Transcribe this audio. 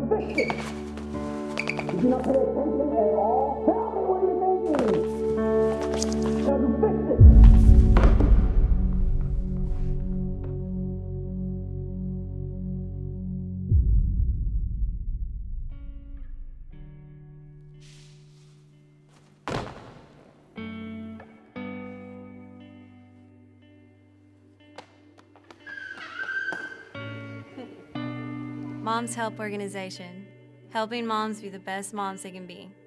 convicted. Did you not pay attention at all? Tell me, what are you thinking? You're convicted. Moms Help Organization, helping moms be the best moms they can be.